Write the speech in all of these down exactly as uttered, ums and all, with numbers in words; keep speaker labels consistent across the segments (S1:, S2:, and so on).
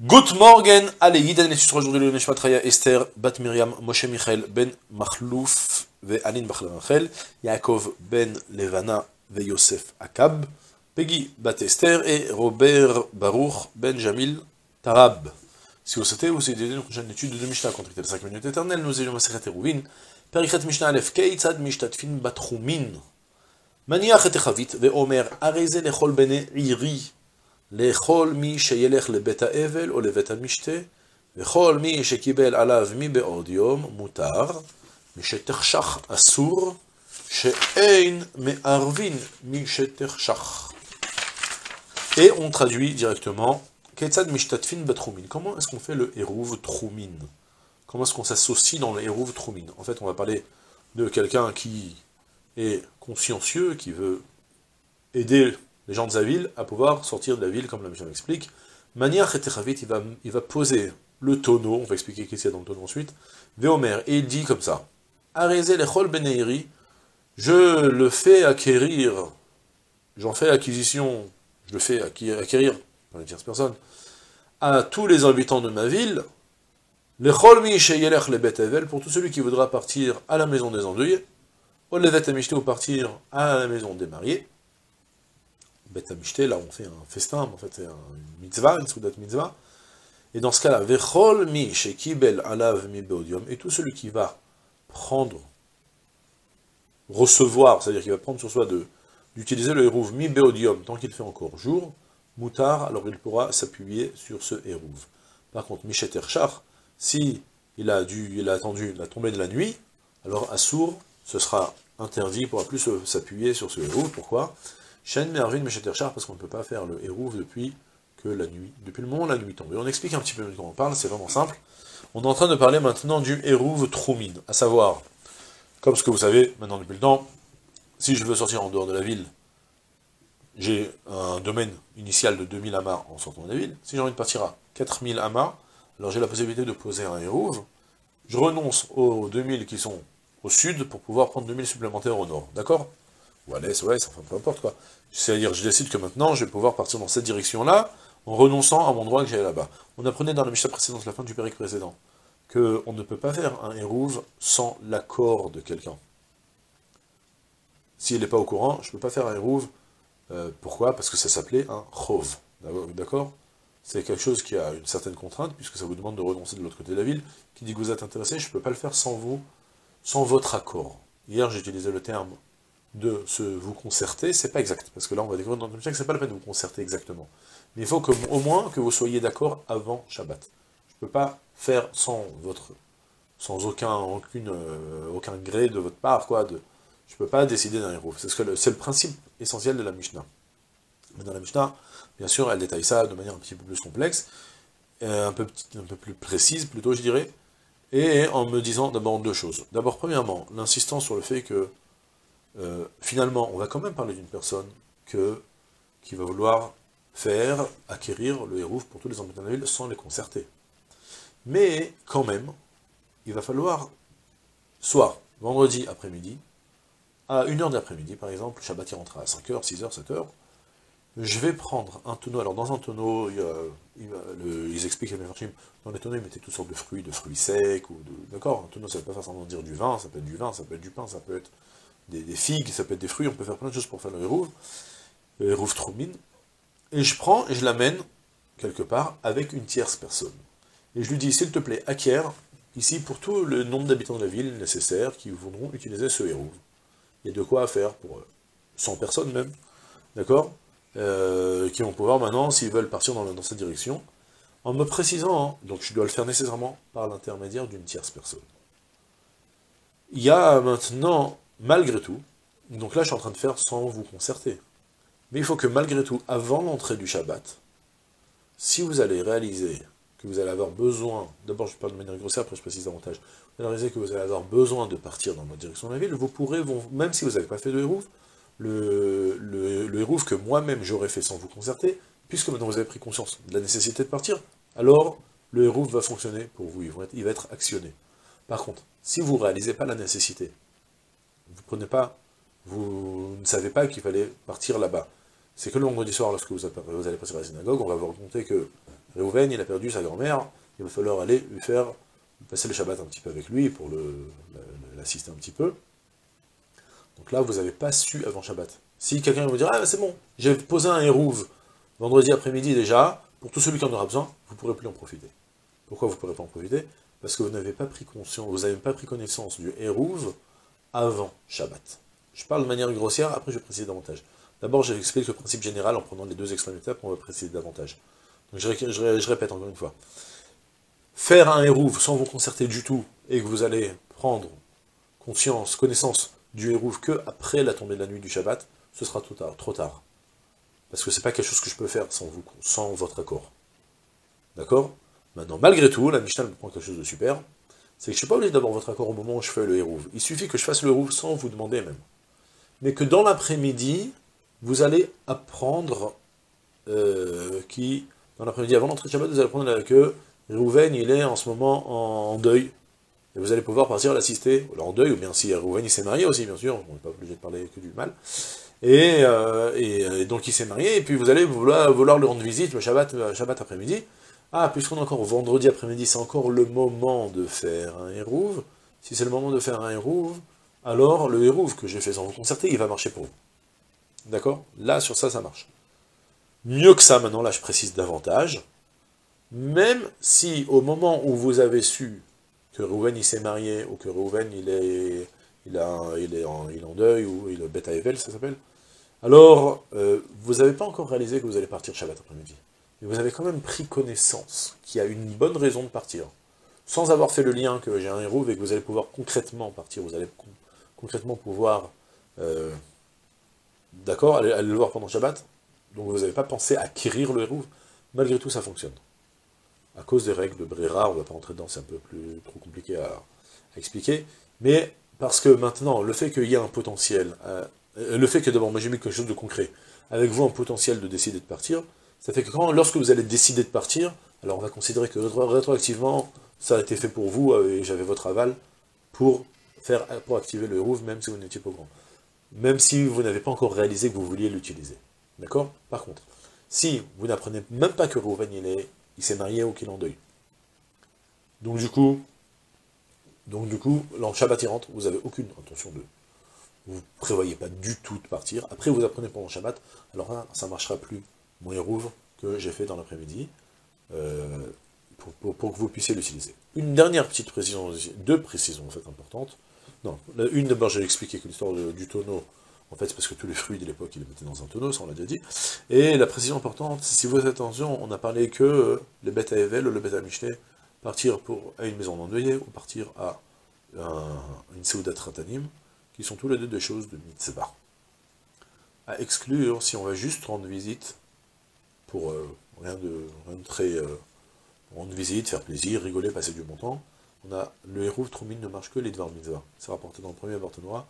S1: Good morgen, allez, Yidan et Susra aujourd'hui le Neshmat Raya Esther, Bat Miriam, Moshe Michael, Ben Machlouf, Ve Anin Bachla Rachel, Yaakov Ben Levana, Ve Yosef Akab, Peggy Bat Esther et Robert Baruch Ben Jamil Tarab. Si vous souhaitez, vous aider une prochaine étude de Mishnah contre les cinq minutes éternelles, nous ayons Masechet Eruvin, Perichet Mishnah Aleph Keitzad Mishtatfin Batchumin. Maniach et Chavit, Ve Omer, Areze Lechol Bene Iri. לכל מי שילך לבית האבל או לבית המשתה, וכל מי שקיבל עליו מבעוד יום מותר, מי שתחשך אסור, שאין מערבין מי שתחשך. Et on traduit directement, Ketzad mishtatfin batchumin. Comment est-ce qu'on fait le hérouv troumin? Comment est-ce qu'on s'associe dans le hérouv troumin? En fait, on va parler de quelqu'un qui est consciencieux, qui veut aider les gens de sa ville à pouvoir sortir de la ville, comme la Mishnah l'explique. Maniach et Techavit, il va, il va poser le tonneau, on va expliquer qu'est-ce qu'il y a dans le tonneau ensuite, Veomer, et il dit comme ça, Areze lechol beneiri, je le fais acquérir, j'en fais acquisition, je le fais acquérir, dans les tierces personnes, à tous les habitants de ma ville, lechol mi sheyelech le bet evel, pour tout celui qui voudra partir à la maison des endeuillés, ou le vet amishté, ou partir à la maison des mariés. Bet Amishté, là on fait un festin, en fait c'est une mitzvah, une soudat mitzvah, et dans ce cas-là, Vechol mi shekibel alav mi beodium, et tout celui qui va prendre, recevoir, c'est-à-dire qu'il va prendre sur soi de d'utiliser le hérouv mi beodium, tant qu'il fait encore jour, moutar, alors il pourra s'appuyer sur ce hérouv. Par contre, mi sheterchach, si il a dû, il a attendu la tombée de la nuit, alors assour, ce sera interdit, il ne pourra plus s'appuyer sur ce hérouv. Pourquoi? Shen Mervin Mesheterchar, parce qu'on ne peut pas faire le hérouv depuis que la nuit, depuis le moment où la nuit tombe. Et on explique un petit peu de quoi on parle, c'est vraiment simple. On est en train de parler maintenant du hérouv troumin, à savoir, comme ce que vous savez maintenant depuis le temps, si je veux sortir en dehors de la ville, j'ai un domaine initial de deux mille amas en sortant de la ville. Si j'ai envie de partir à quatre mille amas, alors j'ai la possibilité de poser un hérouv. Je renonce aux deux mille qui sont au sud pour pouvoir prendre deux mille supplémentaires au nord. D'accord? Ou à l'est, ouais, enfin peu importe quoi. C'est-à-dire, je décide que maintenant, je vais pouvoir partir dans cette direction-là, en renonçant à mon droit que j'avais là-bas. On apprenait dans la Mishnah précédente, la fin du périque précédent, qu'on ne peut pas faire un hérouv sans l'accord de quelqu'un. S'il n'est pas au courant, je ne peux pas faire un hérouv. Euh, pourquoi? Parce que ça s'appelait un chov. D'accord? C'est quelque chose qui a une certaine contrainte, puisque ça vous demande de renoncer de l'autre côté de la ville, qui dit que vous êtes intéressé, je ne peux pas le faire sans vous, sans votre accord. Hier, j'ai utilisé le terme de se vous concerter, c'est pas exact, parce que là on va découvrir dans le Mishnah que c'est pas la peine de vous concerter exactement. Mais il faut que, au moins que vous soyez d'accord avant Shabbat. Je peux pas faire sans votre, sans aucun, aucune, euh, aucun gré de votre part, quoi. De, je peux pas décider d'un hérouv. C'est ce que le, c'est le principe essentiel de la Mishnah. Mais dans la Mishnah, bien sûr, elle détaille ça de manière un petit peu plus complexe, euh, un peu un peu plus précise, plutôt, je dirais, et en me disant d'abord deux choses. D'abord, premièrement, l'insistance sur le fait que Euh, finalement, on va quand même parler d'une personne que, qui va vouloir faire acquérir le hérouv pour tous les habitants de la ville sans les concerter. Mais, quand même, il va falloir, soit vendredi après-midi, à une heure d'après-midi, par exemple, Shabbat il rentrera à cinq heures, six heures, sept heures, je vais prendre un tonneau. Alors, dans un tonneau, il y a, il va, le, ils expliquent à mes dans les tonneaux, ils mettaient toutes sortes de fruits, de fruits secs, ou de. D'accord, un tonneau, ça ne veut pas forcément dire du vin, ça peut être du vin, ça peut être du pain, ça peut être Des, des figues, ça peut être des fruits, on peut faire plein de choses pour faire le hérouv, le hérouv troumin, et je prends et je l'amène quelque part avec une tierce personne. Et je lui dis, s'il te plaît, acquiert, ici, pour tout le nombre d'habitants de la ville nécessaire qui voudront utiliser ce hérouv. Il y a de quoi faire pour cent personnes même, d'accord, euh, qui vont pouvoir maintenant, s'ils veulent partir dans, dans cette direction, en me précisant, hein, donc je dois le faire nécessairement par l'intermédiaire d'une tierce personne. Il y a maintenant malgré tout, donc là je suis en train de faire sans vous concerter, mais il faut que malgré tout, avant l'entrée du Shabbat, si vous allez réaliser que vous allez avoir besoin, d'abord je parle de manière grossière, après je précise davantage, vous allez réaliser que vous allez avoir besoin de partir dans votre direction de la ville, vous pourrez, vous, même si vous n'avez pas fait de hérouv, le, le, le hérouv que moi-même j'aurais fait sans vous concerter, puisque maintenant vous avez pris conscience de la nécessité de partir, alors le hérouv va fonctionner pour vous, il va être, il va être actionné. Par contre, si vous ne réalisez pas la nécessité, vous prenez pas, vous ne savez pas qu'il fallait partir là-bas. C'est que le vendredi soir, lorsque vous allez passer à la synagogue, on va vous raconter que Réhouven, il a perdu sa grand-mère, il va falloir aller lui faire passer le Shabbat un petit peu avec lui pour l'assister un petit peu. Donc là, vous n'avez pas su avant Shabbat. Si quelqu'un vous dire, ah c'est bon, j'ai posé un Hérouv vendredi après-midi déjà, pour tout celui qui en aura besoin, vous ne pourrez plus en profiter. Pourquoi vous ne pourrez pas en profiter? Parce que vous n'avez pas pris conscience, vous n'avez pas pris connaissance du Hérouv avant Shabbat. Je parle de manière grossière, après je vais préciser davantage. D'abord, j'explique le principe général en prenant les deux extrêmes étapes, on va préciser davantage. Donc je, je, je répète encore une fois. Faire un Hérouv sans vous concerter du tout, et que vous allez prendre conscience, connaissance du Hérouv que après la tombée de la nuit du Shabbat, ce sera trop tard. Trop tard. Parce que c'est pas quelque chose que je peux faire sans, vous, sans votre accord. D'accord? Maintenant, malgré tout, la Mishnah me prend quelque chose de super, c'est que je ne suis pas obligé d'avoir votre accord au moment où je fais le Hérouv. Il suffit que je fasse le Hérouv sans vous demander même. Mais que dans l'après-midi, vous allez apprendre euh, qui, dans l'après-midi, avant l'entrée de Shabbat, vous allez apprendre que Réhouven, il est en ce moment en, en deuil. Et vous allez pouvoir partir l'assister, en deuil, ou bien si Réhouven, il s'est marié aussi, bien sûr, on n'est pas obligé de parler que du mal. Et, euh, et, et donc il s'est marié, et puis vous allez vouloir, vouloir le rendre visite le Shabbat, le Shabbat après-midi. Ah, puisqu'on est encore vendredi après-midi, c'est encore le moment de faire un Hérouv. Si c'est le moment de faire un Hérouv, alors le Hérouv que j'ai fait sans vous concerter, il va marcher pour vous. D'accord? Là, sur ça, ça marche. Mieux que ça, maintenant, là, je précise davantage. Même si, au moment où vous avez su que Réhouven, il s'est marié, ou que Réhouven, il est, il, a, il, est en, il est en deuil, ou il est Beth Haevel, ça s'appelle, alors, euh, vous n'avez pas encore réalisé que vous allez partir Shabbat après-midi. Mais vous avez quand même pris connaissance qu'il y a une bonne raison de partir. Sans avoir fait le lien que j'ai un Hérouv et que vous allez pouvoir concrètement partir, vous allez con concrètement pouvoir, euh, d'accord, aller, aller le voir pendant Shabbat. Donc vous n'avez pas pensé à acquérir le Hérouv. Malgré tout, ça fonctionne. À cause des règles de Brera, on ne va pas rentrer dedans, c'est un peu plus trop compliqué à, à expliquer. Mais parce que maintenant, le fait qu'il y ait un potentiel, euh, le fait que d'abord, moi j'ai mis quelque chose de concret, avec vous un potentiel de décider de partir, ça fait que quand, lorsque vous allez décider de partir, alors on va considérer que rétroactivement, ça a été fait pour vous, et j'avais votre aval, pour, faire, pour activer le Hérouv, même si vous n'étiez pas au grand. Même si vous n'avez pas encore réalisé que vous vouliez l'utiliser. D'accord? Par contre, si vous n'apprenez même pas que Réhouven, il est, il s'est marié ou qu'il est en deuil. Donc du coup, donc du coup, l'an Shabbat il rentre, vous n'avez aucune intention de... Vous ne prévoyez pas du tout de partir. Après, vous apprenez pendant Shabbat, alors là, ça ne marchera plus. Mon Hérouv que j'ai fait dans l'après-midi, euh, pour, pour, pour que vous puissiez l'utiliser. Une dernière petite précision, deux précisions en fait importantes. Non, une d'abord j'ai expliqué que l'histoire du tonneau, en fait c'est parce que tous les fruits de l'époque ils les mettaient dans un tonneau, ça on l'a déjà dit. Et la précision importante, si vous faites attention, on a parlé que le Beth Haevel ou le Beth Mishlé, partir pour, à une maison d'endeuillé ou partir à un, une Seudat Ratanim, qui sont tous les deux des choses de mitzvah. À exclure si on va juste rendre visite, pour euh, rien, de, rien de très... Euh, rendre visite, faire plaisir, rigoler, passer du bon temps. On a le Hérouv Troumin ne marche que les Dvar Mitzvah. C'est rapporté dans le premier Barthénois.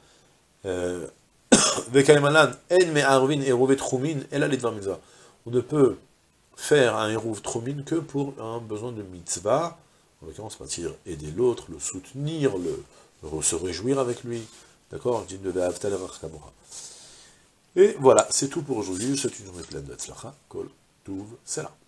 S1: Vekaymalan, En me Arvin Hérouv Troumin, et là les Dvar Mitzvah. On ne peut faire un Hérouv Troumin que pour un besoin de Mitzvah, en l'occurrence partir aider l'autre, le soutenir, le, se réjouir avec lui. D'accord? Et voilà, c'est tout pour aujourd'hui. C'est une journée pleine de Tzlacha, Kol, Touv, Selah.